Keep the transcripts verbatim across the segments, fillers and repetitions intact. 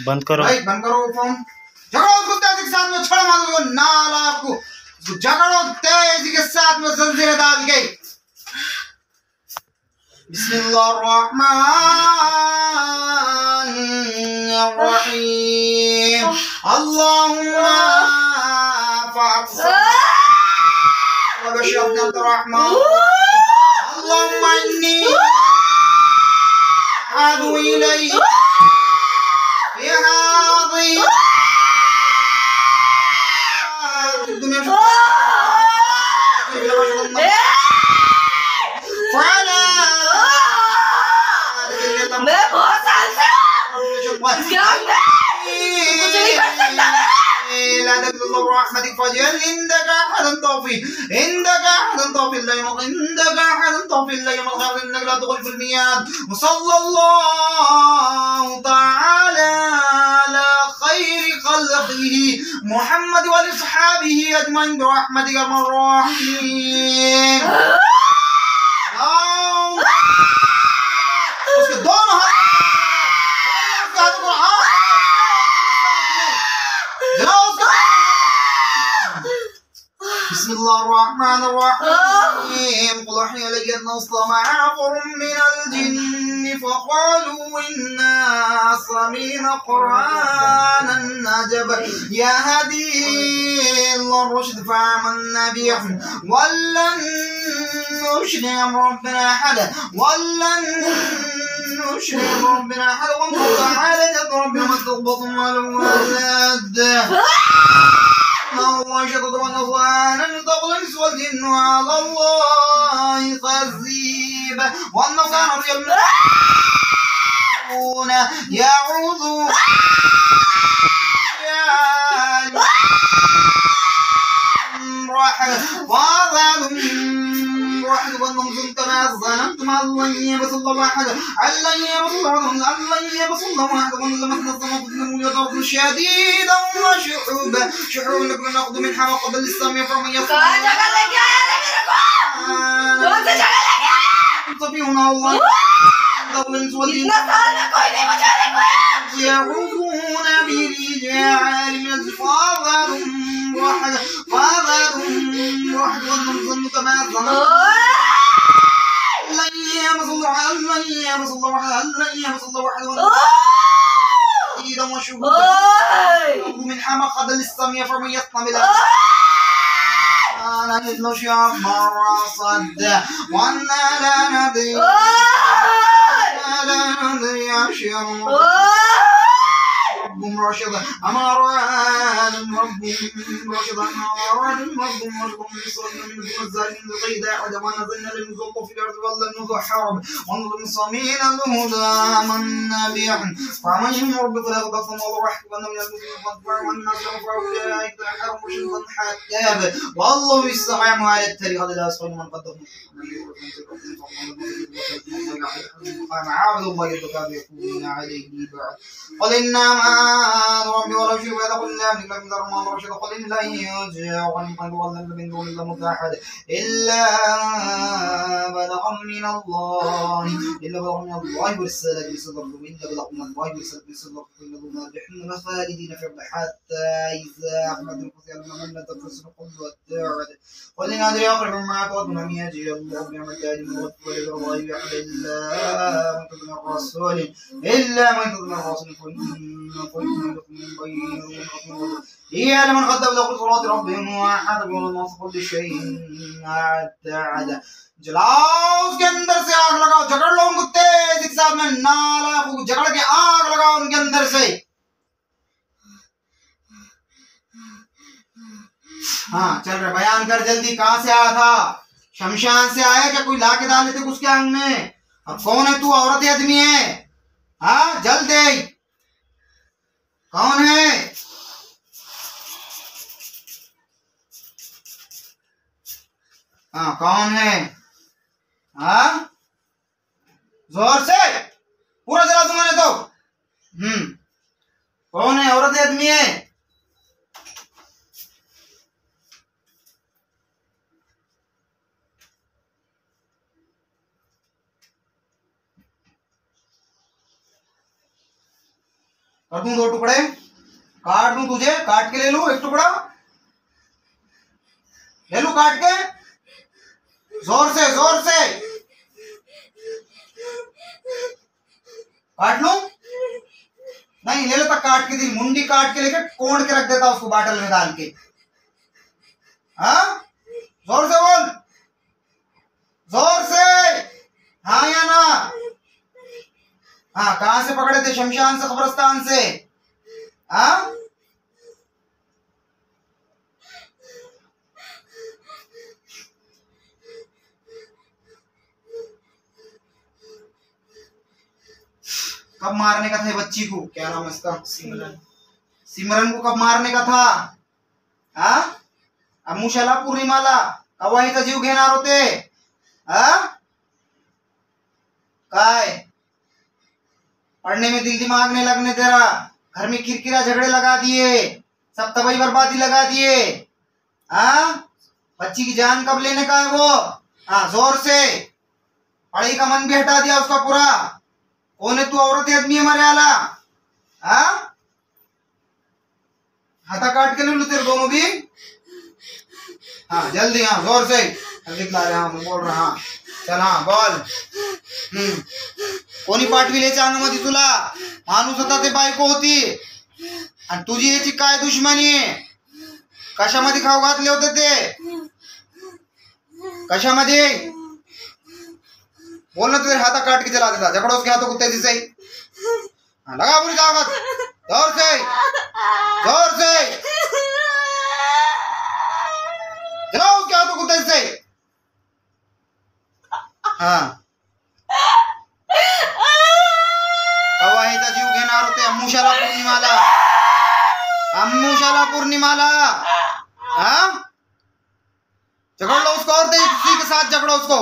बंद करो भाई, बंद करो फोन। झगड़ो कुत्ते के साथ में, छोड़ मारो को नाला आपको, झगड़ो तेजी के साथ में जंजीरें डाल के। बिस्मिल्लाहिर्रहमानिर्रहीम। अल्लाहुम्मा फ़अब्सिर व बशरना रहमान। अल्लाहुम्मा इन्नी अदू इलैक في هذه الدنيا فلا मैं बहुत साल से क्या मैं कुछ नहीं कर सकता। لا تقل الله برحمتك فاجعل عندك احدا توفي عندك احدا توفي لا يوم عندك احدا توفي لا يوم الخير انك لا تخلف الميعاد. وصلى الله تعالى على خير خلقه محمد واصحابه اجمعين برحمتك يا ارحم الراحمين. उसके दोनों हाथ بسم الله الرحمن الرحيم. قل أوحي إلي أنه استمع نفر من الجن فقالوا إنا سمعنا قرآنا عجبا يهدي إلى الرشد فآمنا به ولن نشرك بربنا أحدا ولن نشرك بربنا أحدا وانظر تعالى جد ربنا ما تغبطوا والأولاد. الله يشهد أن أصوانا تقول الإنس والجن على الله كذيبا وأن كان يمنعون يعوذون وأذان واحد وأنهم كما ظننتم الله يبص الله واحد الله يبص الله الله يبص الله واحد وأن مثل السماء يضرب شديدا وشعوبا شعوبا لكم نأخذ منها وقبل السماء فمن يفعل تبيون الله يعوذون برجال من الفاضل واحد فاضل واحد وأنهم ظنوا كما ظننتم الله يبص الله الله يبص الله واحد الله يبص الله واحد إذا وشهود من حما قبل السمية فمن يطلب إلى أنا نشاف مرة صد وأنا لا ندري لا ندري أشياء ربهم رشدا أمران ربهم رشدا أمران ربهم رشدا بصرنا من دون الظالمين لقيد أحد ونزلنا لنزلط في الأرض ولن نضحرب ونظلم صمينا الهدى آمنا به فمن يؤمن ربك فلا يغضب الله ورحمه وأن من المسلمين فاطمع والناس فأولئك حرم شرطا حتاب والله يستطيع على التاريخ هذا لا يسقط من قدم عابد الله يبقى يكون عليه بعد قل إنما ربي ولا شيء ولا قل لا أملك لكم دار ما رشد قل إن لا يرجع وأن قد ضل من دون الله متحد إلا بلغا من الله إلا بلغا من الله ورسالة بصدر إلا بلغا من الله ورسالة بصدر إلا بلغا نحن خالدين في الأرض حتى إذا أحمد القصير من لا تفسر قل والتعد قل إن أدري أخرج ما تود من يجي الله بنعمة من وتولد الله يحد إلا من تظن الرسول إلا من تظن الرسول هي لمن قدم له صراط ربهم واحد والله كل شيء تعالى जलाओ उसके अंदर से आग लगाओ झगड़ लो उनको तेज के साथ में नाला झगड़ के आग लगाओ उनके अंदर से। हाँ चल रहा बयान कर जल्दी कहाँ से आया था शमशान से आया क्या कोई लाके डाले थे उसके आंग में अब कौन है तू औरत या आदमी है हाँ जल्दी कौन है हाँ कौन है हाँ जोर से पूरा जला दूंगा नहीं तो हम्म कौन है औरत है आदमी है कर दूं दो टुकड़े, काट दूं तुझे, काट के ले लूं एक टुकड़ा, ले लूं काट के, जोर से जोर से काट लूं? नहीं, ले लेता काट के, दी मुंडी काट के लेके कोड़ के रख देता उसको बाटल में डाल के। हाँ, जोर से बोल, जोर से, हाँ या ना? हाँ, कहां से पकड़े थे? शमशान से, कब्रिस्तान से? हाँ, कब मारने का था बच्ची को? क्या नाम है इसका? सिमरन। सिमरन को कब मारने का था? हाँ, अमुशाला पूर्णिमाला कवाहीचा जीव घेणार होते? हाँ, काय पढ़ने में दिल दिमाग नहीं लगने दे रहा, घर में किरकिरा झगड़े लगा दिए, सब तबाही बर्बादी लगा दिए। हाँ, बच्ची की जान कब लेने का है वो? हाँ, जोर से, पढ़ाई का मन भी हटा दिया उसका पूरा। कौन है तू? औरत है, आदमी है हमारे आला? हाँ, हाथा काट के ले लू तेरे दोनों भी। हाँ जल्दी, हाँ जोर से, जल्दी ला रहे, हाँ बोल रहा, हाँ चल, हाँ बोल। हम्म कोणी पाठविले अंगामध्ये तुला? माणूस होता ते बायको होती, आणि तुझी याची काय दुश्मनी? कशामध्ये खाऊ घातले होते ते? कशामध्ये? बोल ना, तेरे हाथा काट के चला देता, झगड़ा उसके हाथों को तेजी से। हाँ, लगा पूरी ताकत, जोर से जोर से चलाओ उसके हाथों को तेजी से। हाँ, कवाहीचा जीव घेणार होते अमुशाला पौर्णिमाला, अमुशाला पौर्णिमाला। हाँ, झगड़ लो उसको और तेजी के साथ झगड़ो उसको।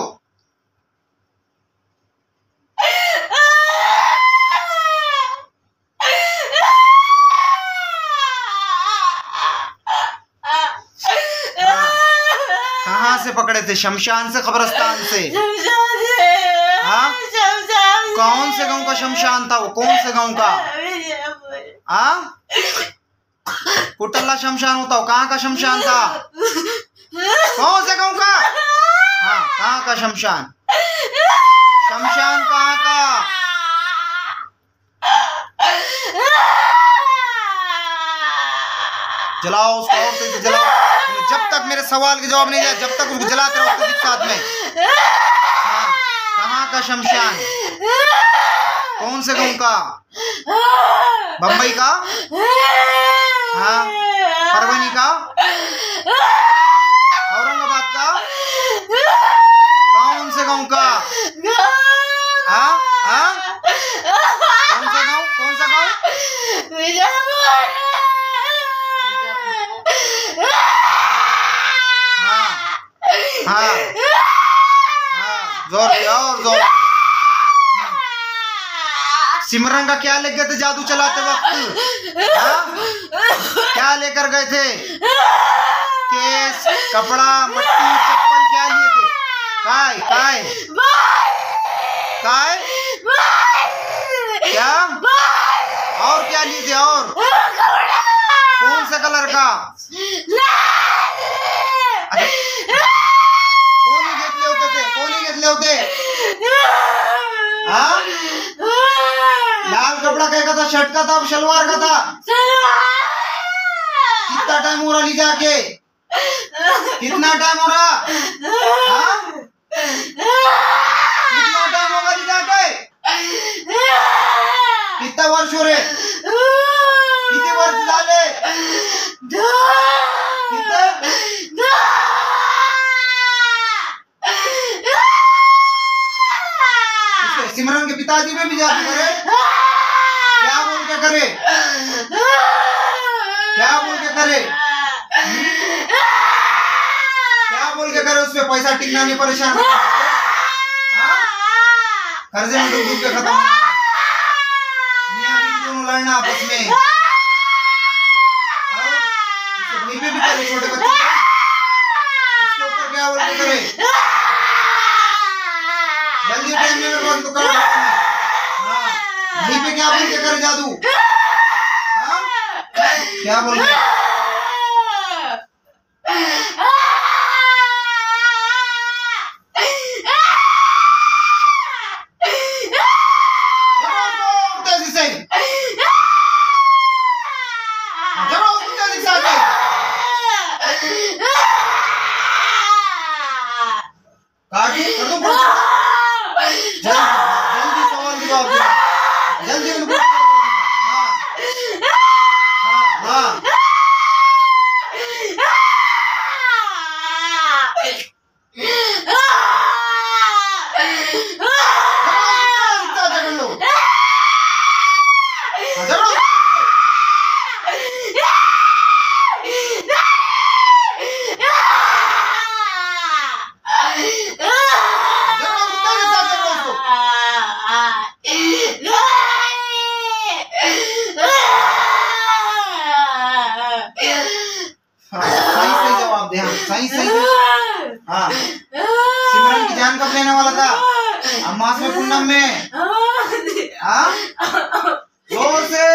कहाँ से पकड़े थे? शमशान से, कब्रिस्तान से? हाँ, कौन से गांव का शमशान था वो? कौन से गांव का? हाँ, कुटल्ला शमशान होता हो? कहाँ का शमशान था? कौन से गांव का? हाँ, कहाँ का शमशान? शमशान कहाँ का? जलाओ उसको और तेज जलाओ, जब तक मेरे सवाल के जवाब नहीं दिया, जब तक उसको जलाते रहो उसके साथ में। हाँ, कहाँ का शमशान? कौन से गांव का? बम्बई का? हाँ, परभनी का? औरंगाबाद का? कौन से गांव का? हाँ हाँ, कौन सा गांव? कौन सा गांव? हाँ हाँ हाँ, जोर से और जोर। सिमरन का क्या लेके गए थे जादू चलाते वक्त? हाँ, क्या लेकर गए थे? केस, कपड़ा, मट्टी, चप्पल क्या लिए थे? काय काय काय क्या? और क्या लिए थे? और कौन सा कलर का? अच्छा, कोणी घेतले होते ते? कोणी घेतले होते? हाँ, लाल कपड़ा क्या था? शर्ट का था, शलवार का था? कितना टाइम हो रहा ली जाके? कितना टाइम हो रहा? हाँ, कितना टाइम होगा ली जाके? कितना वर्ष हो रहे? कितने वर्ष डाले? कितने? सिमरन के पिताजी में भी जादू करे? क्या बोल के करे? क्या बोल के करे? क्या बोल के करे? उसमें पैसा टिकना नहीं, परेशान कर्जे में डूब डूब के खत्म, मियां बीवी दोनों लड़ना आपस में। वहीं पे भी करे छोटे बच्चे, उसके ऊपर क्या बोल के करे? जल्दी टाइम में बंद कर। हाँ, वहीं पे क्या बोल के करे जादू? क्या बोल रहे? जल्दी सवाल के जवाब दो, जल्दी उनको हाँ हाँ हाँ सही सही हाँ। सिमरन की जान कब लेने वाला था? अम्मास में पूनम में हाँ जोर से।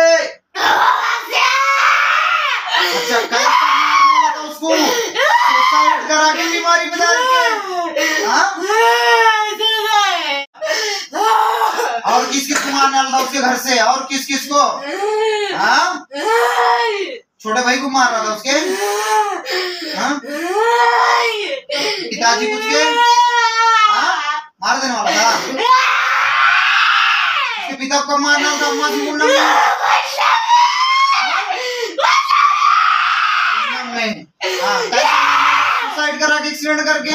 अच्छा कैसा मारने वाला था उसको? सुसाइड करा के बीमारी में डाल के हाँ? और किस किस को मारने वाला था उसके घर से? और किस किस को हाँ? छोटे भाई को मार रहा था उसके हाँ? पिताजी कुछ के हाँ? मार देने वाला था उसके पिता को मारना था। अम्मा से मुन्ना में हाँ सुसाइड करा के एक्सीडेंट करके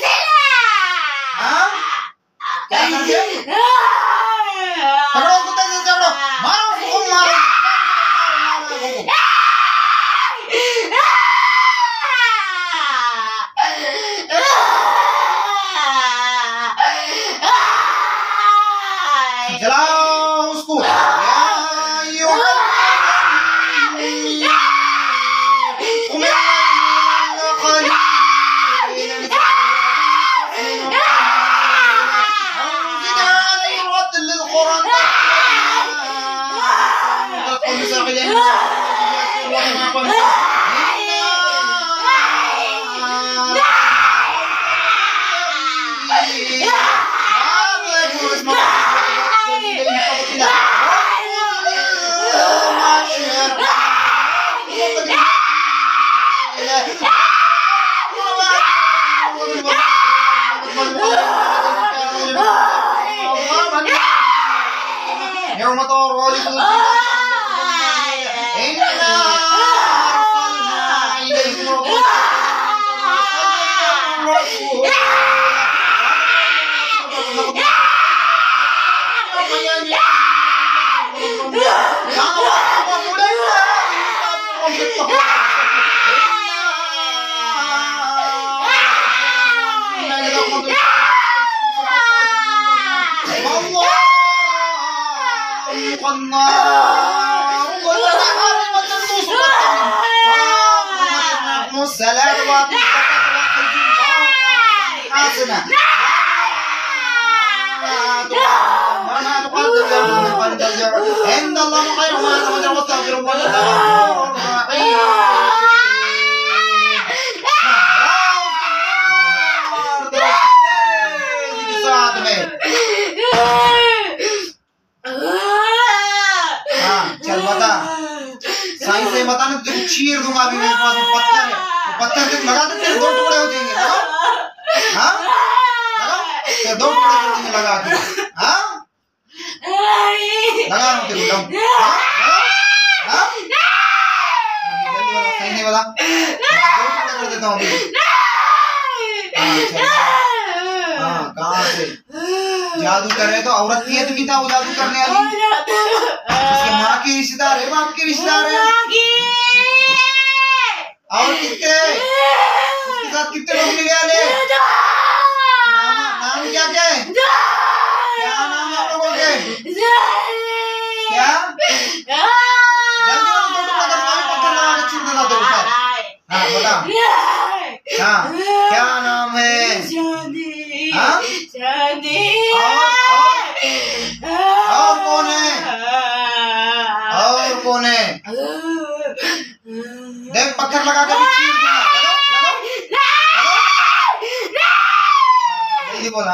हाँ? क्या करके झगड़ो कुत्ते से झगड़ो मारो खूब मारो जलाओ उसको। बता ना तुझे चीर दूंगा अभी। मेरे पास में पत्थर है, तो पत्थर से लगा दे तेरे दो टुकड़े हो जाएंगे। लगाओ हाँ लगाओ तेरे दो टुकड़े कर देंगे लगा के हाँ लगा रहा हूँ तेरे को हाँ हाँ सही नहीं बता दो टुकड़े कर देता हूँ अभी। हाँ कहाँ से जादू कर रहे? तो औरत की है तो कितना वो जादू करने वाली? उसके माँ की रिश्तेदार है, बाप की रिश्तेदार है। और कितने उसके साथ कितने लोग मिले वाले? नाम नाम क्या क्या है? क्या नाम है आप लोगों के? क्या जल्दी दो टुकड़ा कर दो, पत्थर लगा के छीन देता तेरे ऊपर। हाँ बता हाँ क्या नाम है? हाँ और और कौन है? और कौन है?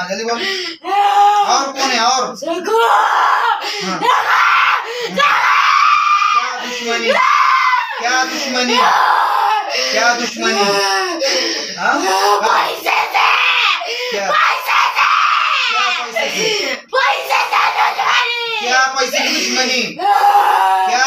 जल्दी बोल। और कौन है और? हाँ। क्या दुश्मनी, क्या दुश्मनी, क्या दुश्मनी? हाँ? पैसे से, क्या पैसे से, क्या पैसे से? पैसे से दुश्मनी। क्या पैसे की दुश्मनी? क्या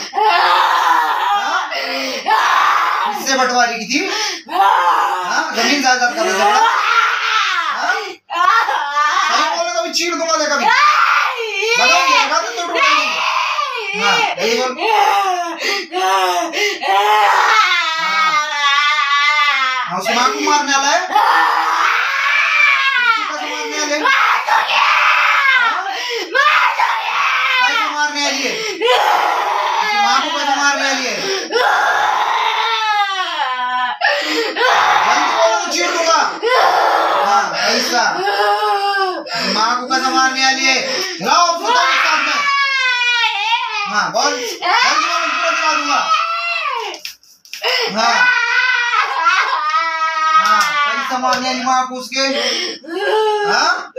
हाँ? किससे बंटवारी की थी? हाँ? जमीन जायदाद का झगड़ा? हाँ? सही बोले तो अभी चीर दूंगा देखा भी। लगाओगे लगा दे तो टूट जाएगी। हाँ जल्दी बोल। हाँ उसकी माँ को मारने वाला है? उसको कैसे मारने वाले? कैसे मारने वाली है? उसकी माँ को कैसे मारने वाली है? जल्दी बोलो तो चीर दूंगा। हाँ ऐसा माँ को कैसे मारने वाली है? लाओ उसको दो साथ में। हाँ बोल जल्दी बोलो पूरा दिला दूंगा। हाँ हाँ कैसे मारने वाली माँ को उसके? हाँ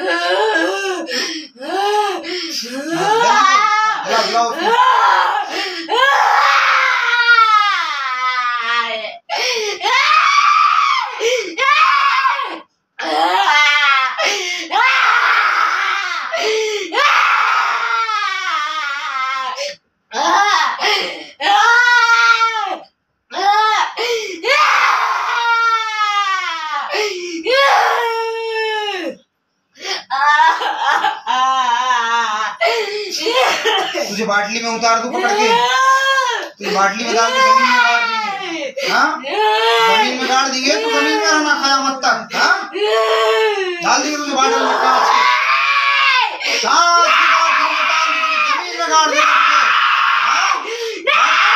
हाँ जल्दी लाओ उसको। तुझे बाटली में उतार दूं पकड़ के? तुझे बाटली में डाल के जमीन में गाड़ देंगे। हाँ जमीन में गाड़ देंगे तो जमीन में रहना खाया मत तक। हाँ डाल देंगे तुझे बाटली में कांच के, कांच की बाटली में डाल देंगे जमीन में गाड़ देंगे तुझे।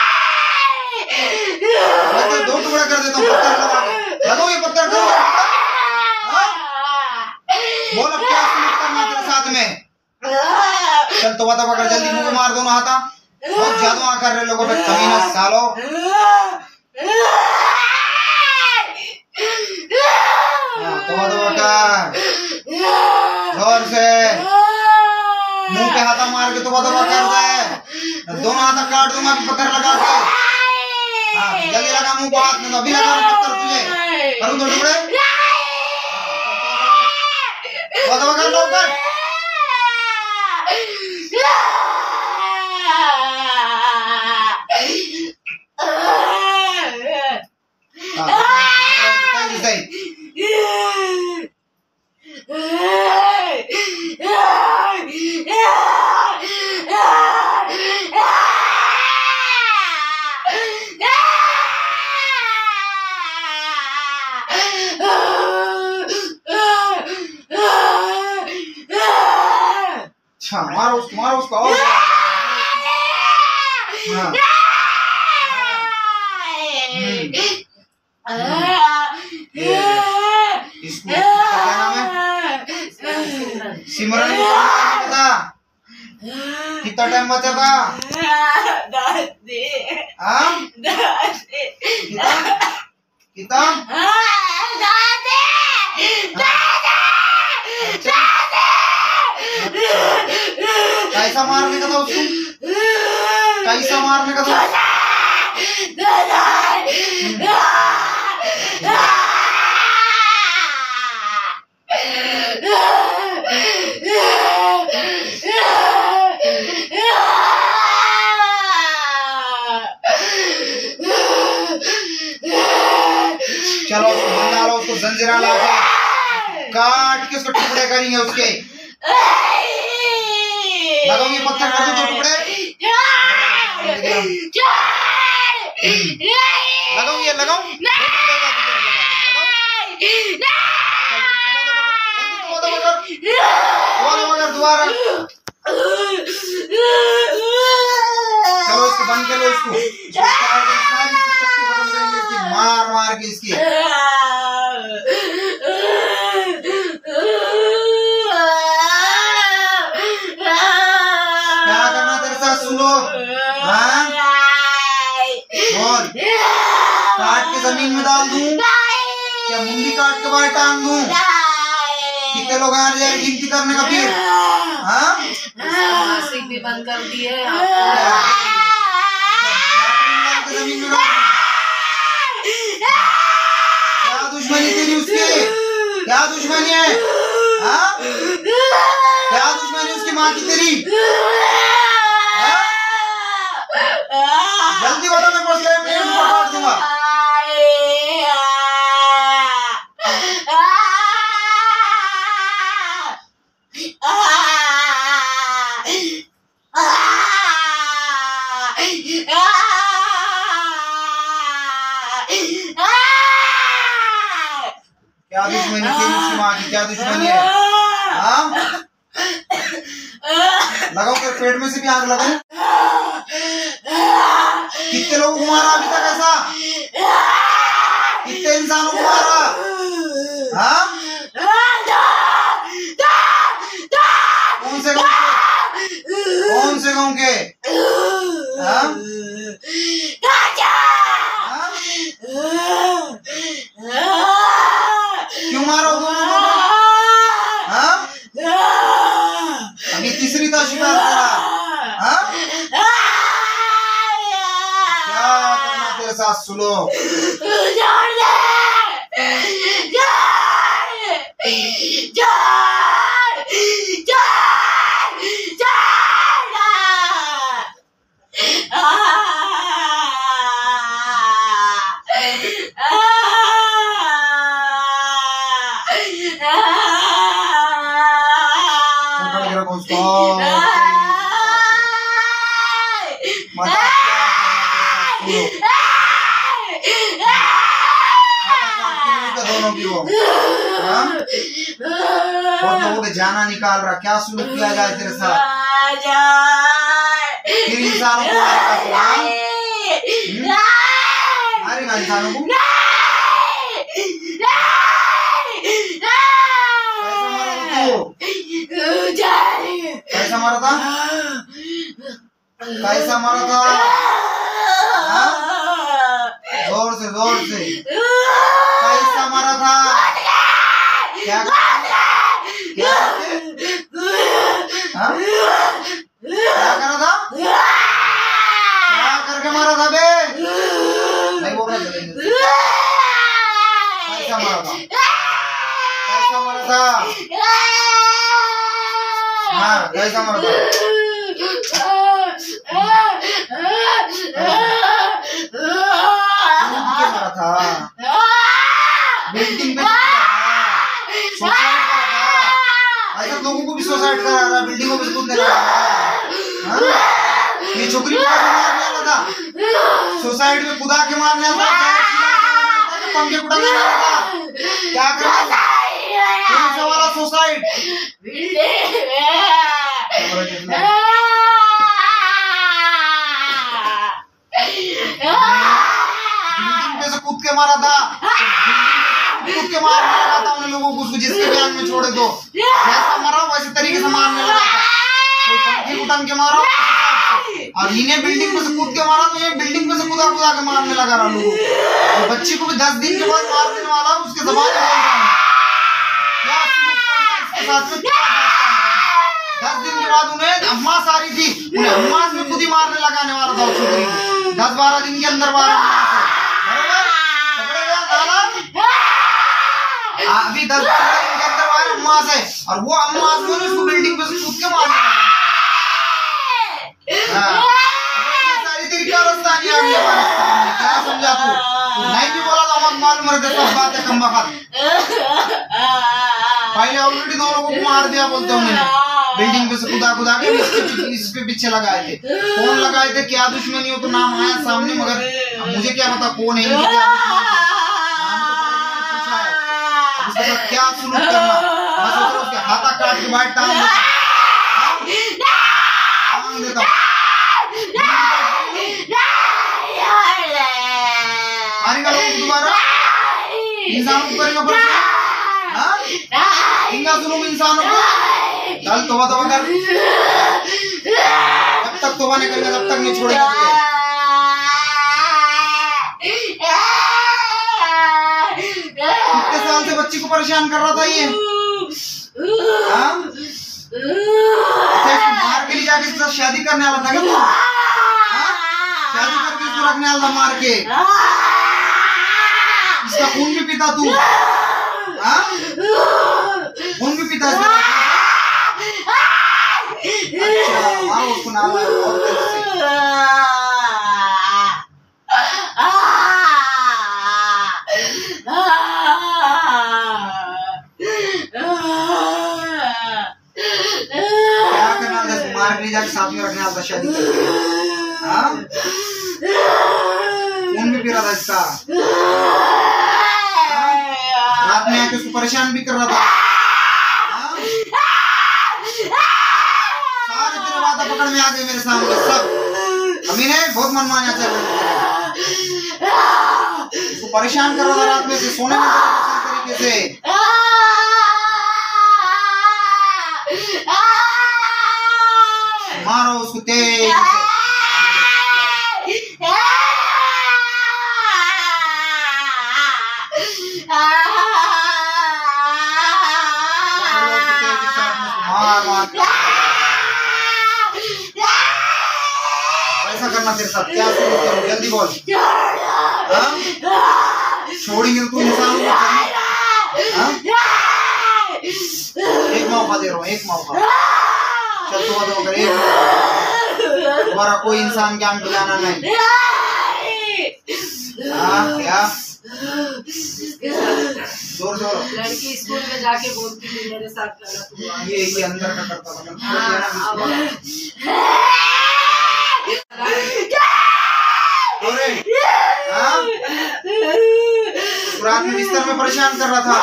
हाँ मैं तो दो टुकड़ा कर देता हूँ पत्थर लगा के। लगो ये पत्थर दो। हाँ बोल अब क्या सुलूक करना तेरे साथ में? चल तो बता पकड़ जल्दी मुंह मार दोनों हाथा। बहुत ज्यादा आ कर रहे लोगों पे कमीना सालो। हाँ तो बता पकड़ जोर से मुंह पे हाथा मार के तो बता पकड़ दे। दोनों हाथा काट दूंगा पत्थर लगा के। हाँ जल्दी लगा मुंह को हाथ में। अभी लगा पत्थर तुझे करूँ दो टुकड़े। बता पकड़ लो ऊपर। अच्छा मारो उसको मारो उसको और हाँ इसको क्या नाम है? सिमरन को पता कितना टाइम बचा था? हाँ कितना कितना कैसा मारने का था उसको? कैसा मारने का था? चलो उसको बंधा लो, उसको जंजीरा ला के काट के उसको टुकड़े करेंगे उसके। लगाओगे पत्थर कर दो टुकड़े। लगाओ ये लगाओ दोबारा। चलो इसको बंद कर लो इसको। मार मार के इसकी क्या करना तेरे साथ सुनो। हाँ बोल काट के जमीन में डाल दूं क्या मुंडी काट के बाहर टांग दूं? कितने लोग आ रहे हैं गिनती करने का फिर? हाँ? मासिक भी बंद कर दिए जमीन में क्या दुश्मनी तेरी उसकी? क्या दुश्मनी है? हाँ? क्या दुश्मनी उसकी माँ की तेरी? हाँ? जल्दी बता, मैं बस ले मैं उनको काट दूंगा। क्या दुश्मनी तेरी उसकी माँ की? क्या दुश्मनी है? हाँ? लगाओ कर पेट में से भी आग लगाओ। कितने लोगों को मारा अभी तक ऐसा? कितने इंसानों को मारा? हाँ? कौन से गांव के? कौन से गांव के? हाँ? हाँ? क्यों मारा दोनों को? हाँ? अभी तीसरी था शिकार करा। हाँ? क्या करना तेरे साथ सुनो? जोड़ दे, जोड़, जोड़, जोड़, जोड़। आ, आ, दोनों की वो बहुत लोगों के जाना निकाल रहा। क्या सुलूक किया जाए तेरे साथ? फिर इंसानों को मारेगा तू? मारेगा इंसानों को? कैसा मारा था? कैसा मारा था? हाँ? जोर से जोर से कैसा मारा था? क्या क्या हाँ? क्या करा था? क्या करके मारा था बे? नहीं बोल रहा। कैसा मारा था? कैसा मारा था? हाँ कैसा मारा था? मारा था बिल्डिंग में सुसाइड करा था। ऐसा लोगों को भी सुसाइड करा रहा, बिल्डिंगों में कूदने लगा। ये छोकरी को मारने वाला था, सुसाइड में कूदा के मारने वाला था, पंखे उड़ाने वाला था। क्या कर रहा था? कौन सा वाला सुसाइड? कूद के मारा था, कूद के मारने लगा था उन लोगों को, जिसके बयान में छोड़े दो। जैसा मारा वैसे तरीके से मारने लगा था। कोई पंखी उठान के मारा और इन्हें बिल्डिंग में से कूद के मारा, तो ये बिल्डिंग में से कूदा कूदा के मारने लगा रहा लोगों को। बच्ची को भी दस दिन के बाद मार देने वाला, उसके जबान बोल रहा हूँ क्या सुलूक करना इसके साथ में। दस दिन के बाद उन्हें अम्मा सारी थी, उन्हें अम्मा में खुद ही मारने लगाने वाला था। छोकरी दस बारह दिन के अंदर बारह अभी दस बारह दिन के अंदर बारह अम्मा से, और वो अम्मा से उसको बिल्डिंग पे से कूद के मारने लगा। सारी तेरी क्या रास्ता नहीं आ गया? क्या समझा तू? नहीं भी बोला तो मत मालूम रहते सब बातें कम वक्त। पहले ऑलरेडी दोनों को मार दिया बोलते उन्होंने, बिल्डिंग पे से कूदा कूदा के इस पे पीछे लगाए थे। कौन लगाए थे? क्या दुश्मनी हो तो नाम आया सामने, मगर मुझे क्या पता कौन है, उसके साथ क्या सुलूक करना। मैं सोच रहा हूँ उसके हाथा काट के बाहर टांग देता टांग देता मारेगा लोग दोबारा, इंसानों को करेगा परेशान। इनका जुल्म इंसानों को। चल तौबा तौबा कर, जब तक तौबा नहीं करेगा तब तक नहीं छोड़ेगा तुझे। कितने साल से बच्ची को परेशान कर रहा था ये? हाँ? अच्छा इसको मार के ले जाके इसके साथ शादी करने वाला था क्या तू? हाँ? शादी करके इसको रखने वाला था मार के? इसका खून भी पीता तू? हाँ? खून भी पीता इसका? अच्छा मारो उसको नाम और तेरे से। क्या करना था मार के ले जाके साथ में रखने वाला था शादी करके? हाँ? खून भी पी रहा था इसका? रात में आके उसको परेशान भी कर रहा था? हाँ? सारे तेरे वादा पकड़ में आ गए मेरे सामने सब। अमीन है बहुत मनमाना चल रहा है। उसको परेशान कर रहा था रात में से सोने में तरीके से। मारो उसको तेज ऐसा करना तेरे साथ क्या शुरू करूं जल्दी बोल। हाँ? छोड़ेंगे तो तू इंसान हो? हाँ? एक मौका दे रहा हूँ एक मौका। चल तो दो कर एक दोबारा कोई इंसान के आम बुलाना नहीं। हाँ क्या जोर जोर लड़की स्कूल में जाके बोलती थी मेरे साथ गलत हुआ। ये ये अंदर का करता था रात में बिस्तर में परेशान कर रहा था।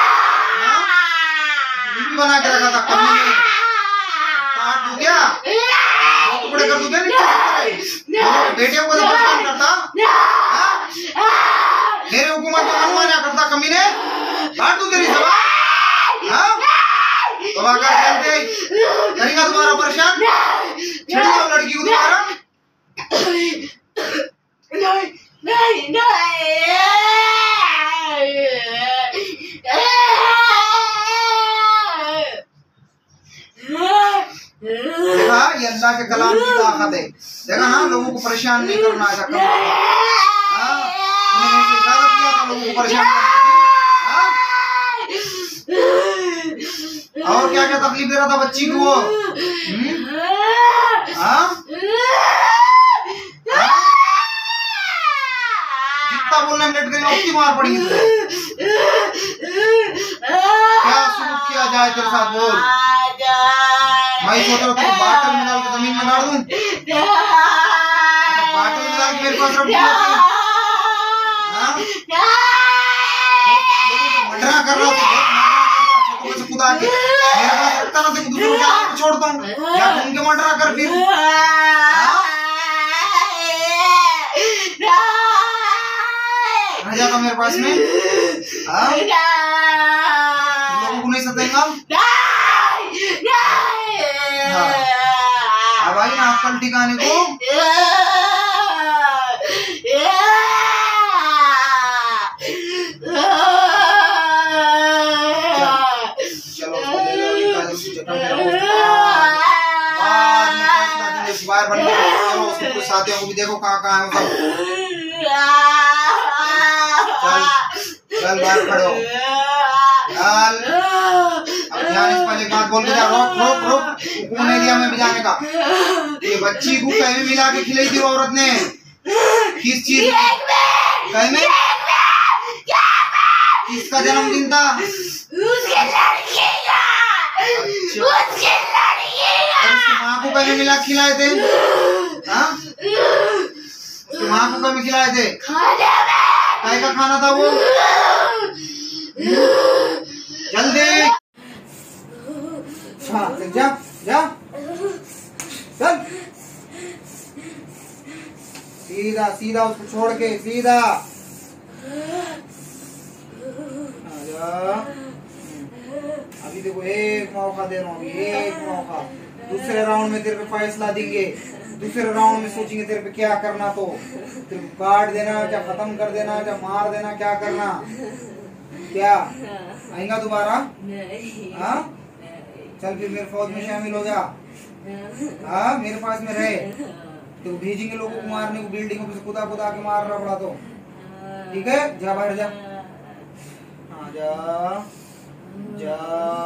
बीवी बना के रखा था कभी में काट दूं क्या टुकड़े कर दूं क्या बेटे को परेशान करता मेरे हुकूमत को मनमाना करता कमीने काट दूं तेरी जबान। हाँ तो आकर चलते करेगा तुम्हारा परेशान छेड़ेगा लड़की को तुम्हारा। नहीं नहीं नहीं देखा ये अल्लाह के कलाम की ताकत है। देखा ना लोगों को परेशान नहीं करना ऐसा करना। हाँ उन्होंने इजाजत किया था लोगों को परेशान करने की। और क्या क्या तकलीफ दे रहा था बच्ची को वो? हाँ जितना बोलने में लेट गई उतनी मार पड़ी तुझे। क्या शुरू किया जाए तेरे साथ बोल। मैं सोच रहा हूँ बाटल में डाल के जमीन में गाड़ दूं। बाटल में डाल के मेरे पास रख दिया। मडरा कर रहा था छतों से कूदा के मेरे पास रखता ना तो दूसरों को छोड़ता हूँ या उनके मडरा कर फिर। रह जाता मेरे पास में। लोगों को नहीं सताएंगा। अब आई ना अक्कल ठिकाने को। चलो बाहर बन गया। चलो उसके कुछ साथियों को भी देखो कहाँ कहाँ है वो सब। चल चल बाहर खड़े हो। चल अब ध्यान इस पर एक बात बोल के जा। रोक रोक रोक हुक्म नहीं दिया मैं बजाने का। ये बच्ची को कहीं में मिला के खिलाई थी औरत ने किस चीज कहीं में किसका जन्मदिन था? उसके लड़की का। उसके लड़की का। उसकी माँ को कहीं मिला खिलाए थे? हाँ उसकी माँ को कहीं खिलाए थे? काय का खाना था वो? जल्दी हाँ जा जा चल सीधा सीधा उसको छोड़ के सीधा आजा। अभी देखो एक मौका दे रहा हूँ एक मौका। दूसरे राउंड में तेरे पे फैसला देंगे। दूसरे राउंड में सोचेंगे तेरे पे क्या करना। तो तेरे को काट देना क्या खत्म कर देना क्या मार देना क्या करना क्या आएगा दोबारा? हाँ चल फिर मेरे फौज में शामिल हो जा। हाँ मेरे पास में रहे तो भेजेंगे लोगों को मारने को, बिल्डिंगों पे से कुदा कुदा के मार रहा पड़ा तो ठीक है। जा बाहर जा। हाँ जा जा।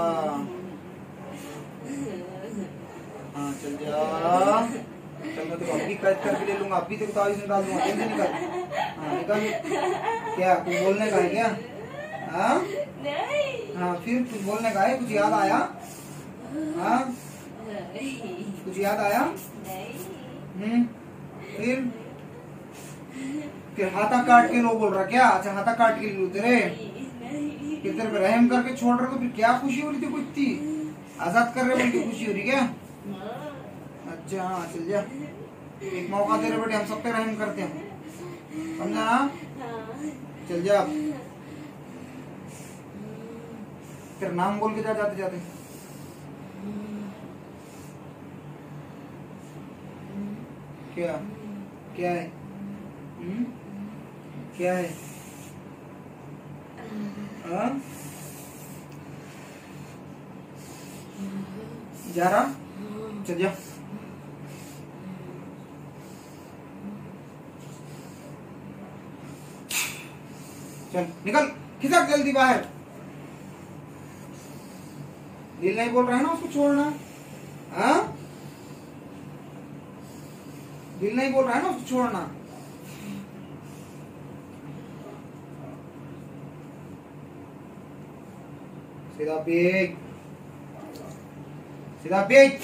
हाँ चल जा। चल मैं तो अभी कैद करके ले लूंगा, अभी तेरे तावीज़ में डाल दूंगा। टेंशन निकल। हाँ निकल। क्या कुछ बोलने का है क्या? हाँ हाँ फिर कुछ बोलने का है? कुछ याद आया? हाँ कुछ याद आया? हम्म फिर फिर हाथा काट के लो बोल रहा क्या? अच्छा हाथा काट के लो तेरे कि तेरे पे रहम करके छोड़ रहे तो फिर क्या खुशी हो रही थी? कुछ थी आजाद कर रहे बोल खुशी हो रही क्या? अच्छा हाँ चल जा, एक मौका दे रहे बेटे, हम सब पे रहम करते हैं समझा ना? चल जा। तेरा नाम बोल के जा जाते जाते। क्या क्या है? हुँ? क्या है? हाँ? जा रहा? चल जा। चल निकल, खिसक जल्दी बाहर। दिल नहीं बोल रहा है ना उसको छोड़ना? हाँ दिल नहीं बोल रहा है ना उसको छोड़ना? सीधा पीक, सीधा पीक।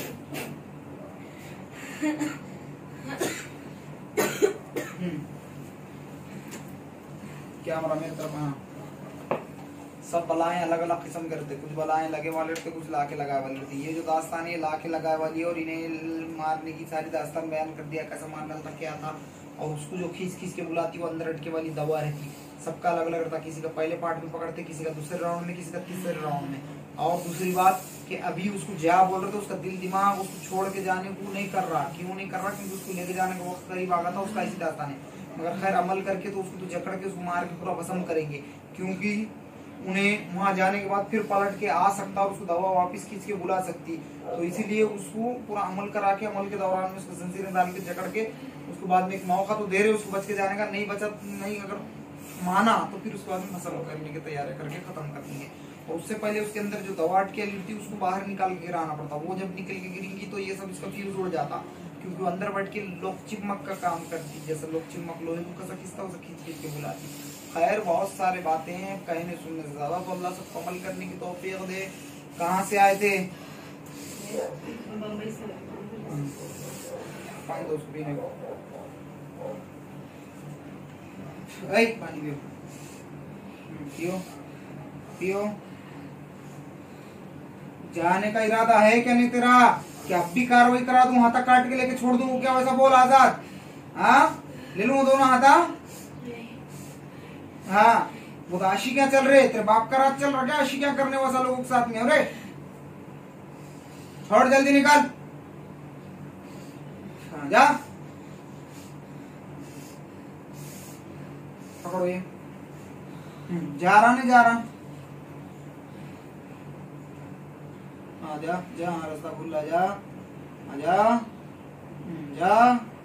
क्या हमारा मेरे तरफ? हाँ सब बलाएं अलग अलग किस्म के रहते, कुछ बलाएं लगे वाले रहते, कुछ लाके लगाए वाले रहते। ये जो दास्तान है लाके लगाए वाली है और इन्हें मारने की सारी दास्तान बयान कर दिया, कैसे मारना था क्या था। और उसको जो खींच खींच के बुलाती वो अंदर अटके वाली दवा रहती, सबका अलग अलग रहता। किसी का पहले पार्ट में पकड़ते, किसी का दूसरे राउंड में, किसी का तीसरे राउंड में। और दूसरी बात कि अभी उसको जा बोल रहे थे, उसका दिल दिमाग उसको छोड़ के जाने को नहीं कर रहा। क्यों नहीं कर रहा? क्योंकि उसको लेके जाने का वक्त करीब आ गया था। उसका ऐसी दास्तान है, मगर खैर अमल करके तो उसको तो जकड़ के उसको मार के पूरा भस्म करेंगे, क्योंकि उन्हें वहां जाने के बाद फिर पलट के आ सकता और उसको दवा वापस खींच के बुला सकती। तो इसीलिए उसको पूरा अमल करा के, अमल के दौरान में उसको जंजीरें डाल के जकड़ के उसको बाद में एक मौका तो दे रहे उसको बच के जाने का। नहीं बचा, नहीं अगर माना तो फिर उसके बाद में फसल करने की तैयारी करके खत्म कर देंगे। और उससे पहले उसके अंदर जो दवा अटकी थी उसको बाहर निकाल के गिराना पड़ता। वो जब निकल के गिरेंगी तो ये सब इसका फ्यूज उड़ जाता, क्योंकि वो अंदर बैठ के लोक चिमक का काम करती। जैसे लोक चिमक लोहे को कैसा खींचता उसे खींच खींच के बुलाती। खैर बहुत सारे बातें हैं कहने सुनने से ज्यादा, तो अल्लाह सबको अमल करने की तौफीक दे। कहाँ से आए थे? बम्बई से। पानी दो उसको पीने को। ऐ पानी पियो, पियो पियो। जाने का इरादा है क्या नहीं तेरा? क्या अब भी कार्रवाई करा दूं, हाथा काट के लेके छोड़ दूं क्या? वैसा बोल आजाद। हाँ ले लूं दोनों हाथा? हाँ वो तो आशी क्या चल रहे, तेरे बाप का रात चल रहा क्या? आशी क्या करने वैसा लोगों के साथ में? अरे छोड़ जल्दी निकाल। हाँ जा पकड़ो ये। जा रहा नहीं जा रहा? हाँ जा जा, हाँ रास्ता खुला, जा आजा जा।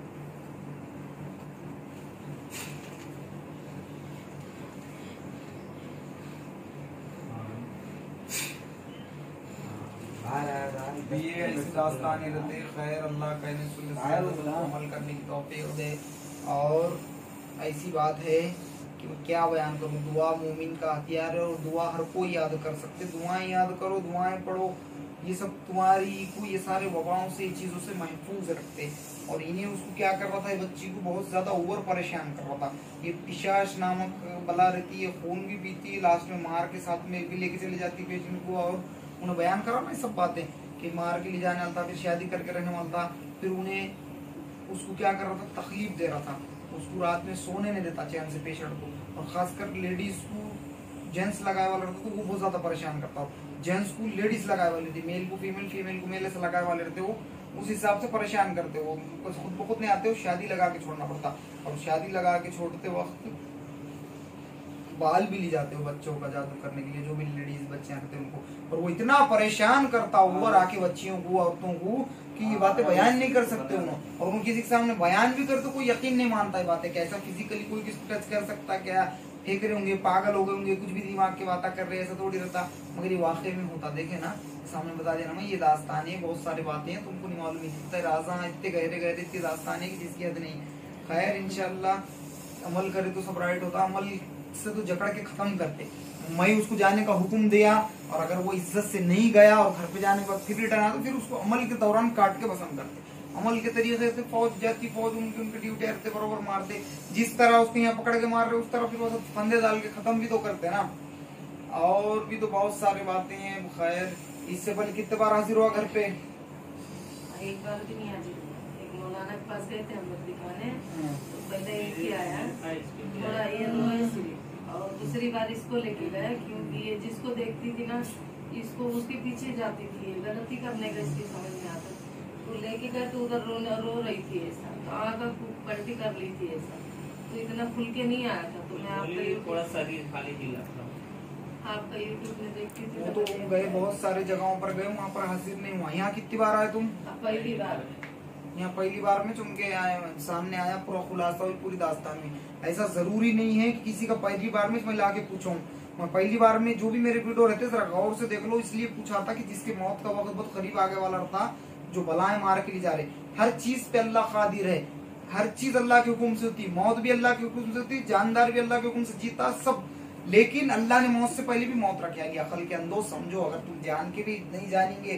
खैर अल्लाह कहने सुनने अमल करने की तौफीक दे। और ऐसी बात है कि मैं क्या बयान करूँ, दुआ मोमिन का हथियार है और दुआ हर कोई याद कर सकते। दुआएं याद करो, दुआएं पढ़ो, ये सब तुम्हारी को ये सारे वबाओं से, चीज़ों से महफूज रखते। और इन्हें उसको क्या कर रहा था, बच्ची को बहुत ज़्यादा ओवर परेशान कर रहा था। ये पिशाच नामक बला रहती है, खून भी पीती है, लास्ट में मार के साथ में भी लेके चली जाती है पेशेंट को। और उन्हें बयान करा ना सब बातें कि मार के ले जाने वाला था, फिर शादी करके रहने वाला था, फिर उन्हें उसको क्या कर रहा था, तकलीफ दे रहा था, उसको रात में सोने नहीं देता चैन से पेशेंट को। और खासकर लेडीज को जेंट्स लगाए वाला रहता तो वो बहुत ज्यादा परेशान करता। जेंट्स को लेडीज लगाए वाली थी, मेल को फीमेल, फीमेल को मेल ऐसे लगाए वाले रहते वो, उस हिसाब से परेशान करते वो। खुद ब खुद नहीं आते, वो शादी लगा के छोड़ना पड़ता। और शादी लगा के छोड़ते वक्त बाल भी ले जाते हो बच्चों का जादू करने के लिए, जो भी लेडीज बच्चे आते हैं उनको, और वो इतना परेशान करता ओवर आके बच्चियों को, औरतों को, कि ये बातें बयान नहीं कर सकते उन्होंने, और उन किसी के सामने बयान भी कर तो कोई यकीन नहीं मानता है बातें, कैसा फिजिकली कोई किसको टच कर सकता, क्या फेंक रहे होंगे, पागल हो गए होंगे, कुछ भी दिमाग की बातें कर रहे हैं, ऐसा थोड़ी रहता, मगर ये वाकई में होता। देखे ना, सामने बता देना मैं, ये दास्तान है, बहुत सारी बातें हैं तुमको नहीं मालूम, इतने राजा इतने गहरे गहरे इतनी दास्तान है कि जिसकी हद नहीं। खैर इंशाल्लाह अमल करे तो सब राइट होता, अमल से तो जकड़ के खत्म करते। मैं उसको जाने का हुक्म दिया, और अगर वो इज्जत से नहीं गया और घर पे जाने के बाद फिर रिटर्न आया तो फिर उसको अमल के दौरान काट के पसंद करते। अमल के तरीके से फौज जाती, फौज उनके उनके ड्यूटी रहते, बरोबर मारते, जिस तरह उसको यहाँ पकड़ के मार रहे उस तरह फिर वो फंदे डाल के खत्म भी तो करते ना। और भी तो बहुत सारी बातें हैं। खैर इससे पहले कितने बार हाजिर हुआ घर पे? एक बार भी नहीं हाजिर हुआ। एक मौलाना के पास गए थे हम लोग दिखाने, तो पहले एक ही आया, थोड़ा ये रोए, और दूसरी बार इसको लेके गए, क्योंकि ये जिसको देखती थी ना, इसको उसके पीछे जाती थी, गलती करने का इसकी समझ में आता, तो लेके गए तो उधर रो रो रही थी ऐसा, तो आकर पलटी कर ली थी ऐसा, तो इतना खुल के नहीं आया था। तो मैं आपका थोड़ा शरीर खाली हिला था, आपका यूट्यूब में देखती थी। वो तो गए बहुत सारी जगहों पर गए, वहाँ पर हाजिर नहीं हुआ। यहाँ कितनी बार आए तुम? पहली बार। यहाँ पहली बार में चुन के आए, सामने आया पूरा खुलासा हुई पूरी दास्तान में। ऐसा जरूरी नहीं है कि किसी का पहली बार में मैं ला के पूछूं। मैं पहली बार में जो भी मेरे वीडियो रहते जरा गौर से देख लो, इसलिए पूछा था कि जिसके मौत का वक्त बहुत करीब आगे वाला था, जो बलाएं मार के ले जा रहे, हर चीज पे अल्लाह कादिर है, हर चीज अल्लाह के हुक्म से होती, मौत भी अल्लाह के हुक्म से होती, जानदार भी अल्लाह के हुक्म से जीता सब। लेकिन अल्लाह ने मौत से पहले भी मौत रखा है, अकल के अंदो समझो। अगर तुम जान के भी नहीं जानेंगे,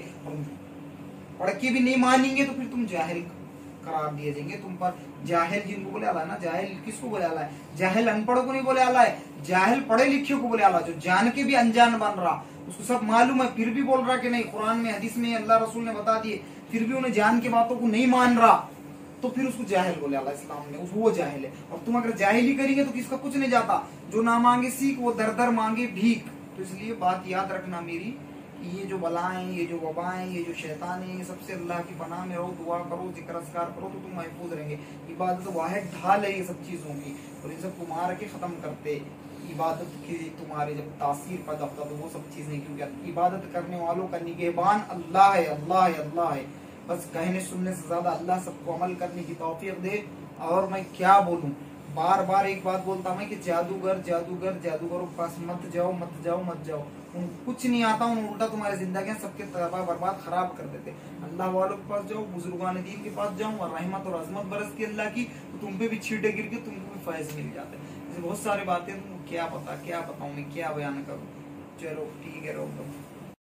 पढ़ के भी नहीं मानेंगे, तो फिर तुम जाहिल करार दिए जाएंगे तुम पर। जाहिल जिनको बोले आला ना, जाहिल किसको बोले आला है? जाहिल अनपढ़ों को नहीं बोले आला है, जाहिल पढ़े लिखे को बोले आला, जो जान के भी अनजान बन रहा, उसको सब मालूम है फिर भी बोल रहा कि नहीं, कुरान में हदीस में अल्लाह रसूल ने बता दिए, फिर भी उन्हें जान के बातों को नहीं मान रहा, तो फिर उसको जाहिल बोले अल्लाह इस्लाम में, वो जाहिल है। और तुम अगर जाहिल ही करेंगे तो किसका कुछ नहीं जाता, जो ना मांगे सीख वो दर दर मांगे भीख। तो इसलिए बात याद रखना मेरी, ये जो बलाएं, ये जो वबाएं, ये जो शैतान है, ये सबसे अल्लाह की पनाह में रहो, दुआ करो, जिक्र अस्कार करो, तो तुम महफूज रहेंगे। इबादत वाहिद ढाल है ये सब चीजों की, और इन सबको मार के खत्म करते। इबादत की तुम्हारे जब तासीर पैदा होता तो वो सब चीजें, क्योंकि इबादत करने वालों का निगहबान अल्लाह है, अल्लाह है, अल्लाह है। बस कहने सुनने से ज्यादा अल्लाह सबको अमल करने की तौफीक दे। और मैं क्या बोलूं, बार बार एक बात बोलता मैं कि जादूगर जादूगर जादूगरों के पास मत जाओ, मत जाओ, मत जाओ। उन कुछ नहीं आता, उन उल्टा तुम्हारी जिंदगी सबके तबाह बर्बाद खराब कर देते। अल्लाह वालों के पास जाओ, बुजुर्गान दीन के पास जाओ, और रहमत और अजमत बरस की अल्लाह की, तो तुम पे भी छींटे गिर के तुमको भी फैज मिल जाते। ऐसे बहुत सारी बातें, तुमको क्या पता, क्या बताऊं मैं, क्या बयान करूं। चलो ठीक है, रोक दो।